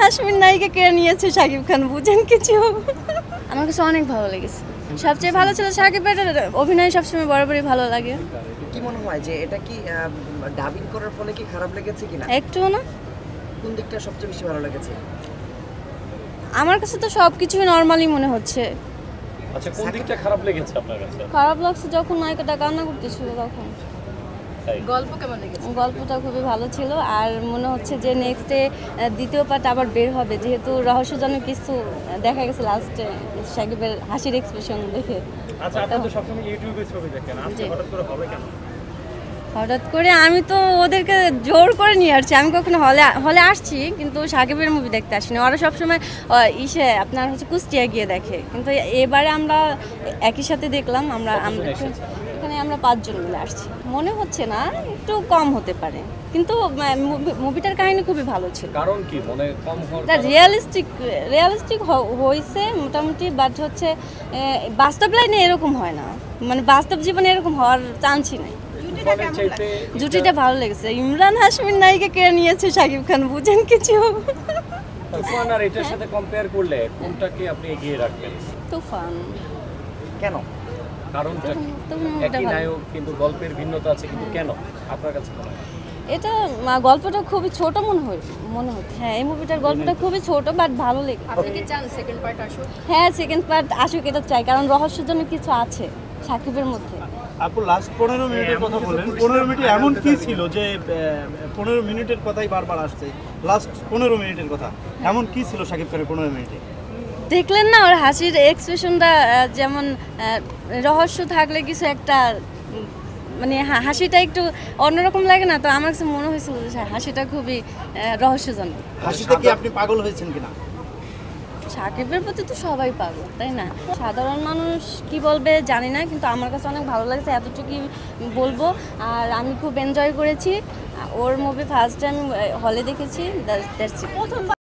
হাশমির নায়িকা কেড়ে নিয়েছে শাকিব খান, বুঝেন কিছু? আমার কাছে অনেক ভালো লেগেছে। সবচেয়ে ভালো ছিল শাকিবের অভিনয়, সবসময় বরাবরই ভালো লাগে। কি মনে হয় যে এটা কি ডাবিং করার ফলে কি খারাপ লেগেছে কিনা? একটুও না। কোন দিকটা সবচেয়ে বেশি ভালো লেগেছে? আমার কাছে তো সবকিছুই নরমালি মনে হচ্ছে। আচ্ছা, কোন দিকটা খারাপ লেগেছে আপনার কাছে? খারাপ লাগছে যখন নায়িকাটা কান্না করতেছিল তখন। গল্প কেমন লেগেছে? গল্পটা খুবই ভালো ছিল, আর মনে হচ্ছে যে নেক্সটে দ্বিতীয় পার্ট আবার বের হবে, যেহেতু রহস্যজনক কিছু দেখা গেছে লাস্টে শাকিবের হাসির এক্সপ্রেশন দেখে। আচ্ছা, আপনি তো সবসময় ইউটিউবে ছবি দেখেন, আজকে হঠাৎ করে হবে কেন? হঠাৎ করে আমি তো ওদেরকে জোর করে নিয়ে আসছি। আমি কখনো হলে আসছি, কিন্তু শাকিবের মুভি দেখতে আসিনি। ওরা সবসময় আপনার হচ্ছে কুষ্টিয়া গিয়ে দেখে, কিন্তু এবারে আমরা একই সাথে দেখলাম। এখানে আমরা 5 জন মিলে আসছি। মনে হচ্ছে না, একটু কম হতে পারে, কিন্তু মুভিটার কাহিনী খুবই ভালো ছিল। কারণ কি মনে কম হওয়ার? রিয়েলিস্টিক হয়েছে মোটামুটি, বাট হচ্ছে বাস্তব লাইনে এরকম হয় না, মানে বাস্তব জীবনে এরকম হওয়ার চান্সই নাই। জুটিটা ভালো লেগেছে। ইমরান হাশমির নায়িকা কেড়ে নিয়েছে শাকিব খান, বুঝেন কিছু? তুফান আর এটার সাথে কম্পেয়ার করলে কোনটাকে আপনি এগিয়ে রাখবেন? তুফান। কেন? কারণটা একই নায়ক, কিন্তু গল্পের ভিন্নতা আছে, কিন্তু কেন আপনার কাছে মনে হয়? এটা গল্পটা খুবই ছোট মনে হচ্ছে। হ্যাঁ, এই মুভিটার গল্পটা খুবই ছোট, বাট ভালো লেগেছে। আপনি কি চান সেকেন্ড পার্ট আসুক? হ্যাঁ, সেকেন্ড পার্ট আসুক, এটা চাই, কারণ রহস্যজনক কিছু আছে শাকিবের মধ্যে। আপু লাস্ট 15 মিনিটের কথা বলেন। 15 মিনিটে এমন কি ছিল যে 15 মিনিটের কথাই বারবার আসছে? লাস্ট 15 মিনিটের কথা এমন কি ছিল শাকিব খানের 15 মিনিটে? দেখলেন না ওর হাসির এক্সপ্রেশনটা, যেমন রহস্য থাকলে কিছু একটা মানে হাসিটা একটু অন্যরকম লাগে না? তো আমার কাছে মনে হয়েছিল যে হাসিটা খুবই রহস্যজনক। হাসিতে কি আপনি পাগল হয়েছেন কিনা? শাকিবের প্রতি তো সবাই পাগল, তাই না? সাধারণ মানুষ কি বলবে জানি না, কিন্তু আমার কাছে অনেক ভালো লাগছে, এতটুকুই বলবো। আর আমি খুব এনজয় করেছি ওর মুভি। ফার্স্ট টাইম হলে দেখেছি।